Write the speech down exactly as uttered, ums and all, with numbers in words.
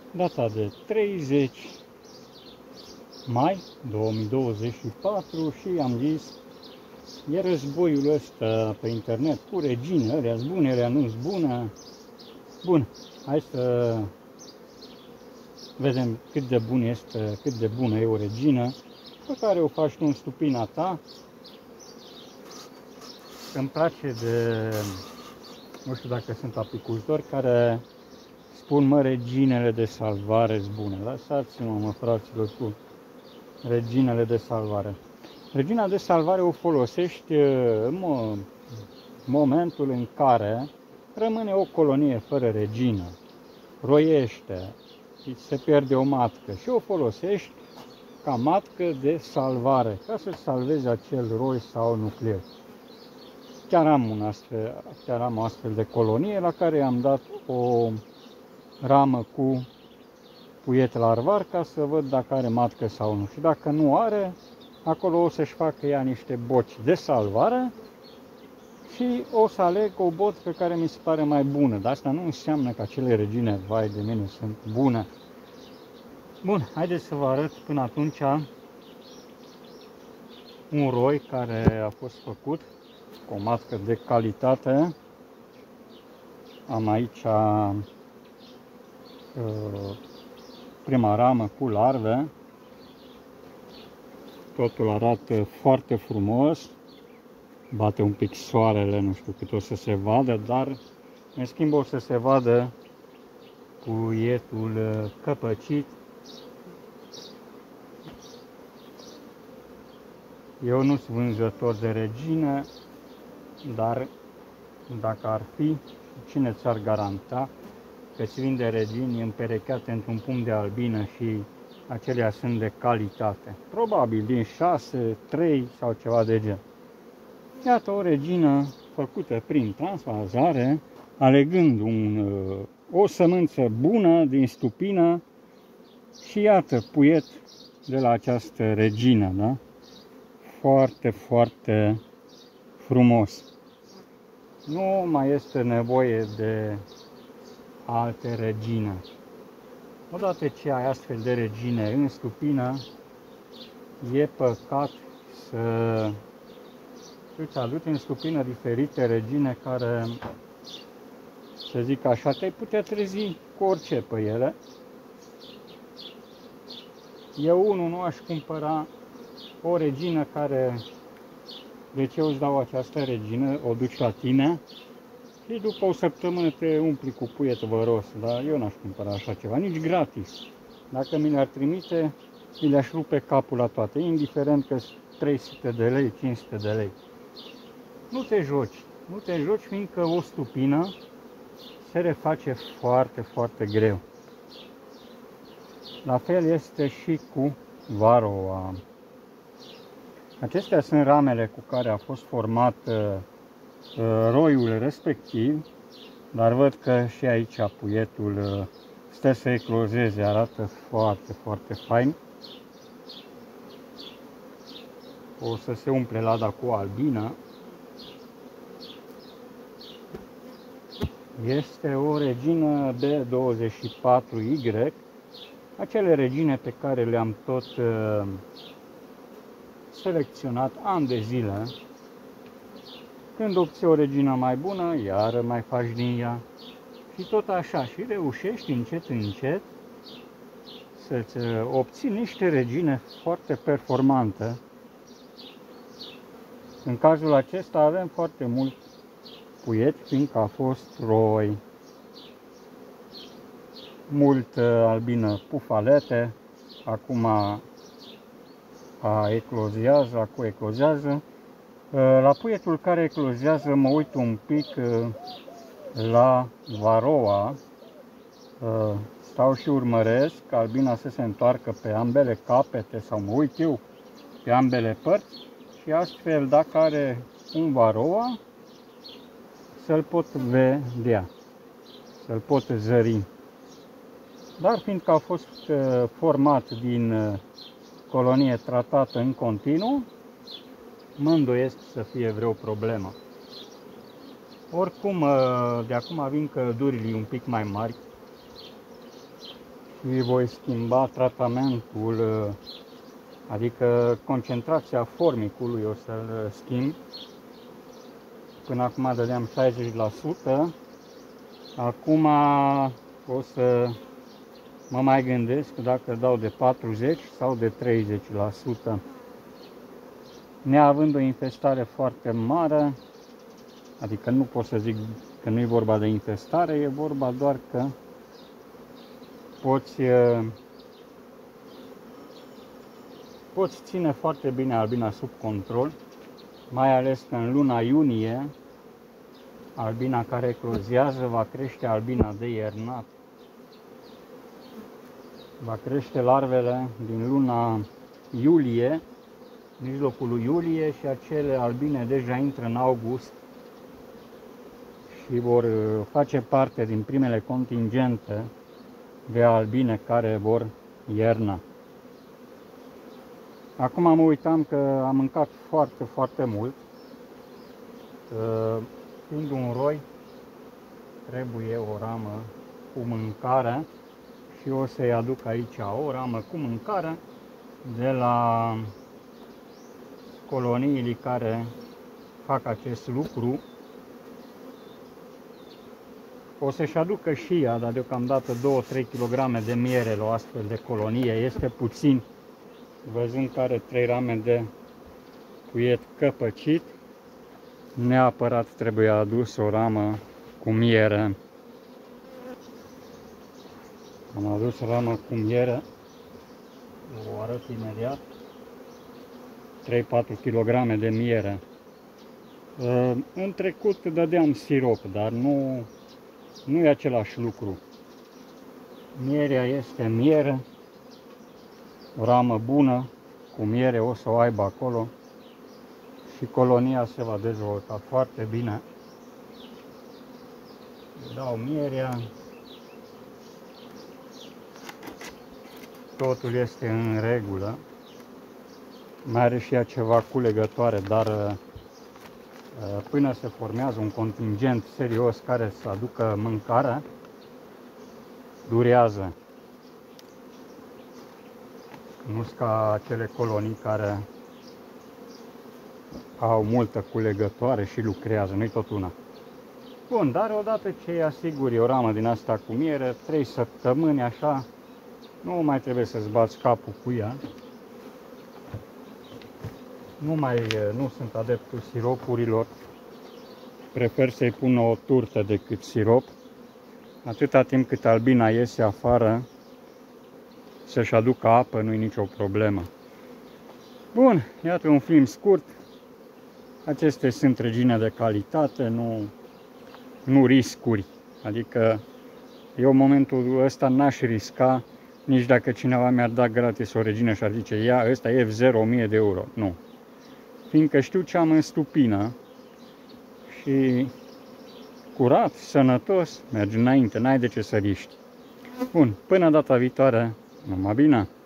data de treizeci mai două mii douăzeci și patru și am zis, e războiul ăsta pe internet cu regine, alea-s bune, alea nu-s bune. Bun, hai să vedem cât de bun este, cât de bună e o regină pe care o faci tu în stupina ta. Îmi place de, nu știu dacă sunt apicultori care spun, mă, reginele de salvare sunt bune. Lăsați-mă, mă, fraților, cu reginele de salvare. Regina de salvare o folosești în momentul în care rămâne o colonie fără regină, roiește, se pierde o matcă și o folosești ca matcă de salvare, ca să salvezi acel roi sau nucleu. Chiar am, un astfel, chiar am o astfel de colonie la care am dat o ramă cu puiet larvar ca să văd dacă are matcă sau nu. Și dacă nu are, acolo o să-și facă ea niște boci de salvare și o să aleg o bot pe care mi se pare mai bună. Dar asta nu înseamnă că acele regine, vai de mine, sunt bune. Bun, haideți să vă arăt până atunci un roi care a fost făcut cu o matcă de calitate. Am aici uh, prima ramă cu larve. Totul arată foarte frumos. Bate un pic soarele, nu știu cât o să se vadă, dar în schimb o să se vadă puietul căpăcit. Eu nu sunt vânzător de regine, dar dacă ar fi, cine ți-ar garanta că îți vinde regini împerecheate într-un punct de albină și acelea sunt de calitate? Probabil din șase, trei sau ceva de gen. Iată o regină făcută prin transfazare, alegând un, o sămânță bună din stupină și iată puiet de la această regină, da? Foarte, foarte frumos. Nu mai este nevoie de alte regine. Odată ce ai astfel de regine în stupină, e păcat să îți aduci în stupină diferite regine care, să zic așa, te-ai putea trezi cu orice pe ele. Eu unul nu aș cumpăra o regină care, deci eu îți dau această regină, o duci la tine și după o săptămână te umpli cu puiet văros, dar eu n-aș cumpăra așa ceva, nici gratis. Dacă mi le-ar trimite, mi le-aș rupe capul la toate, indiferent că sunt trei sute de lei, cinci sute de lei. Nu te joci, nu te joci, fiindcă o stupină se reface foarte, foarte greu. La fel este și cu varoa. Acestea sunt ramele cu care a fost format uh, roiul respectiv, dar văd că și aici puietul uh, stă să eclozeze, arată foarte, foarte fain. O să se umple lada cu albină. Este o regină B douăzeci și patru Y, acele regine pe care le-am tot uh, selecționat ani de zile. Când obții o regină mai bună, iară mai faci din ea și tot așa, și reușești încet, încet să-ți obții niște regine foarte performante. În cazul acesta avem foarte mult puiet, fiindcă a fost roi. Mult albină pufalete, acum a ecloziază, acum eclozează. La puietul care eclozează mă uit un pic la varoa, stau și urmăresc ca albina să se întoarcă pe ambele capete sau mă uit eu pe ambele părți și astfel dacă are un varoa să-l pot vedea, să-l pot zări. Dar fiindcă a fost format din colonie tratată în continuu, mă îndoiesc să fie vreo problemă. Oricum, de acum vin căldurile un pic mai mari și voi schimba tratamentul, adică concentrația formicului o să-l schimb. Până acum dădeam șaizeci la sută, acum o să mă mai gândesc dacă dau de patruzeci sau de treizeci la sută. Neavând o infestare foarte mare, adică nu pot să zic că nu e vorba de infestare, e vorba doar că poți, poți ține foarte bine albina sub control, mai ales că în luna iunie albina care ecloziază va crește albina de iernat. Va crește larvele din luna iulie, mijlocul lui iulie, și acele albine deja intră în august și vor face parte din primele contingente de albine care vor ierna. Acum mă uitam că am mâncat foarte, foarte mult. Fiind un roi, trebuie o ramă cu mâncare și o să-i aduc aici o ramă cu mâncare de la coloniile care fac acest lucru. O să-și aducă și ea, dar deocamdată două trei kilograme de miere la o astfel de colonie. Este puțin, văzând că are trei rame de puiet căpăcit. Neapărat trebuie adus o ramă cu miere. Am adus ramă cu miere, o arăt imediat, trei patru kilograme de miere. În trecut dădeam sirop, dar nu, nu e același lucru. Mierea este miere, o ramă bună cu miere o să o aibă acolo și colonia se va dezvolta foarte bine. Dau mierea, totul este în regulă. Mai are și ea ceva culegătoare, dar până se formează un contingent serios care să aducă mâncarea, durează. Nu sunt ca acele colonii care au multă culegătoare și lucrează, nu-i tot una. Bun, dar odată ce îi asiguri o ramă din asta cu miere, trei săptămâni așa, nu mai trebuie să-ți bați capul cu ea. Nu mai nu sunt adeptul siropurilor. Prefer să-i pun o turtă decât sirop. Atâta timp cât albina iese afară, să-și aducă apă, nu-i nicio problemă. Bun, iată un film scurt. Acestea sunt regine de calitate, nu, nu riscuri. Adică eu în momentul ăsta n-aș risca, nici dacă cineva mi-ar da gratis o regină și ar zice, ia, ăsta e F zero o mie de euro. Nu. Fiindcă știu ce am în stupină și curat, sănătos, mergi înainte, n-ai de ce să riști. Bun, până data viitoare, numai bine!